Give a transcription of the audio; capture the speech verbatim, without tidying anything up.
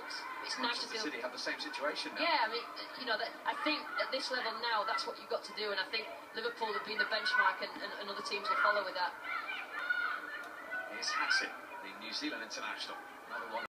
helps. It's nice to feel. City have the same situation now. Yeah, I mean, you know, that, I think at this level now, that's what you've got to do, and I think Liverpool have been the benchmark, and, and, and other teams will follow with that. Here's Hassan, the New Zealand international. Another one.